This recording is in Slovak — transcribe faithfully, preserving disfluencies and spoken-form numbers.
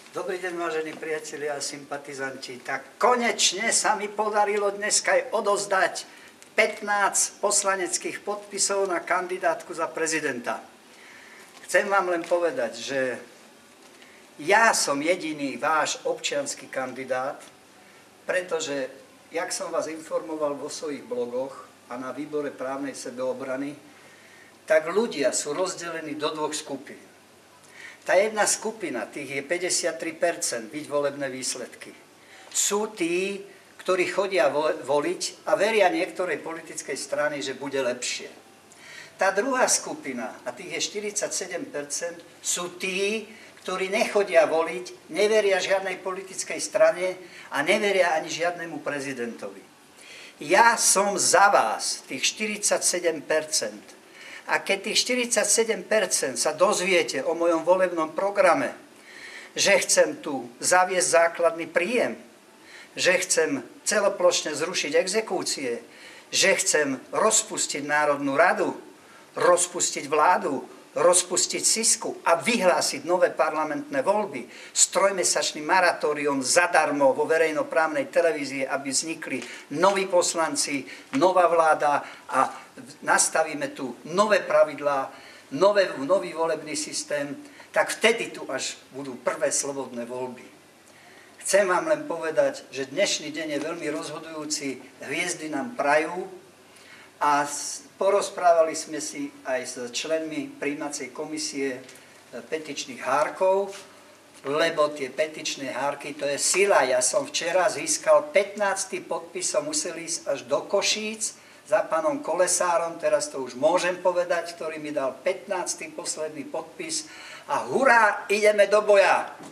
Dobrý deň, vážení priatelia a sympatizanti. Tak konečne sa mi podarilo dneska aj odozdať pätnásť poslaneckých podpisov na kandidátku za prezidenta. Chcem vám len povedať, že ja som jediný váš občiansky kandidát, pretože, jak som vás informoval vo svojich blogoch a na výbore právnej sebeobrany, tak ľudia sú rozdelení do dvoch skupín. Tá jedna skupina, tých je päťdesiattri percent, vidť volebné výsledky. Sú tí, ktorí chodia voliť a veria niektorej politickej strany, že bude lepšie. Tá druhá skupina, a tých je štyridsaťsedem percent, sú tí, ktorí nechodia voliť, neveria žiadnej politickej strane a neveria ani žiadnemu prezidentovi. Ja som za vás, tých štyridsaťsedem percent. A keď tých štyridsaťsedem percent sa dozviete o mojom volebnom programe, že chcem tu zaviesť základný príjem, že chcem celoplošne zrušiť exekúcie, že chcem rozpustiť Národnú radu, rozpustiť vládu, rozpustiť Sisku a vyhlásiť nové parlamentné voľby s trojmesačným moratóriom zadarmo vo verejnoprávnej televízii, aby vznikli noví poslanci, nová vláda a nastavíme tu nové pravidlá, nové, nový volebný systém, tak vtedy tu až budú prvé slobodné voľby. Chcem vám len povedať, že dnešný deň je veľmi rozhodujúci, hviezdy nám prajú a porozprávali sme si aj s členmi prijímacej komisie petičných hárkov, lebo tie petičné hárky, to je sila. Ja som včera získal pätnásty podpis, som musel ísť až do Košíc za pánom Kolesárom, teraz to už môžem povedať, ktorý mi dal pätnásty posledný podpis a hurá, ideme do boja!